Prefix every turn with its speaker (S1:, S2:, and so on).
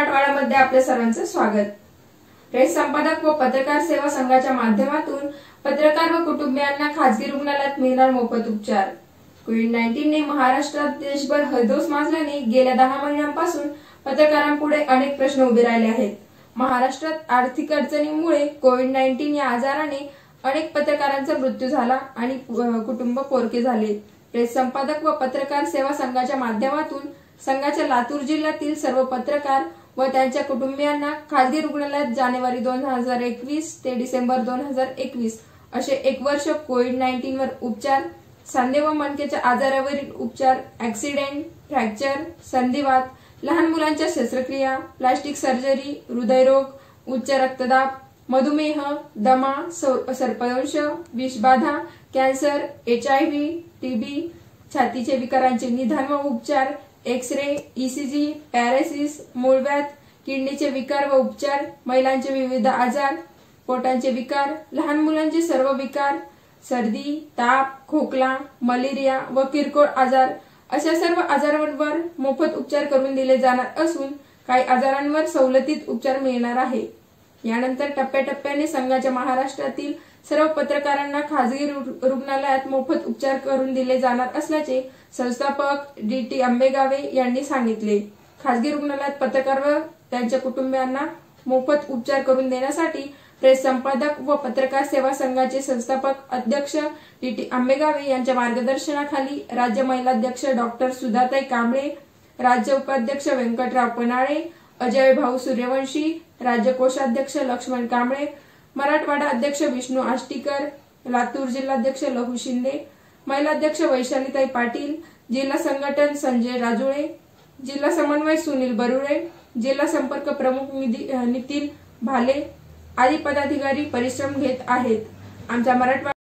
S1: मराठवाड्यामध्ये आपल्या सर्वांचं स्वागत। प्रेस संपादक व पत्रकार सेवा संघाच्या माध्यमातून पत्रकार व कुटुंबियांना खासगी रुग्णालयात मिळणार मोफत उपचार। कोविड-19 ने महाराष्ट्रात देशभर हळदोस माजल्याने गेल्या 10 महिन्यांपासून पत्रकारांपुढे अनेक प्रश्न उभे राहिले आहेत। महाराष्ट्रात आर्थिक अडचणींमुळे कोविड-19 या आजाराने अनेक पत्रकारांचा मृत्यू झाला आणि कुटुंब पोरके झाले। प्रेस संपादक व पत्रकार सेवा संघाच्या माध्यमातून संघाच्या लातूर जिल्ह्यातील सर्व पत्रकार व त्यांच्या कुटुंबियांना खासगी रुग्णालयात जानेवारी 2021 ते डिसेंबर 2021 असे 1 वर्ष कोविड-19 वर उपचार, सांधे व मणक्याच्या आजारावरील उपचार, ऍक्सिडेंट, फ्रॅक्चर, संधिवात, लहान मुलांच्या शस्त्रक्रिया, प्लास्टिक सर्जरी, हृदयरोग, उच्च रक्तदाब, मधुमेह, दमा, सर्पदंश, विषबाधा, कॅन्सर, HIV, TB, छातीचे विकारांचे निदान व उपचार, एक्स-रे, ECG, पॅरालिसिस, मूळव्याध, किडनीचे विकार व उपचार, महिलांचे विविध आजार, पोटांचे विकार, लहान मुलांचे सर्व विकार, सर्दी, ताप, खोकला, मलेरिया व किरकोळ आजार अशा सर्व आजारांवर मोफत उपचार करून दिले जाणार असून काही आजारांवर सवलतीत उपचार मिळणार आहे। यानंतर टप्प्याटप्प्याने संघाच्या महाराष्ट्रातील सर्व पत्रकारांना खासगी रुग्णालयात मोफत उपचार करून दिले जाणार असल्याचे संस्थापक DT आंबेगावे यांनी सांगितले। खासगी रुग्णालयात पत्रकार व त्यांच्या कुटुंबियांना मोफत उपचार करून देण्यासाठी प्रेस संपादक व पत्रकार सेवा संघाचे संस्थापक अध्यक्ष DT आंबेगावे यांच्या मार्गदर्शनाखाली राज्य महिलाध्यक्ष डॉ. सुधाताई कांबळे, राज्य उपाध्यक्ष व्यंकटराव पनाळे, अजय भाऊ सूर्यवंशी, राज्य कोषाध्यक्ष लक्ष्मण कांबळे, मराठवाडा अध्यक्ष विष्णू आष्टीकर, लातूर जिल्हाध्यक्ष लहू शिंदे, महिलाध्यक्ष वैशालीताई पाटील, जिल्हा संघटन संजय राजुळे, जिल्हा समन्वय सुनील बरुळे, जिल्हा संपर्क प्रमुख नितीन भाले आदी पदाधिकारी परिश्रम घेत आहेत। आमच्या मराठवाडा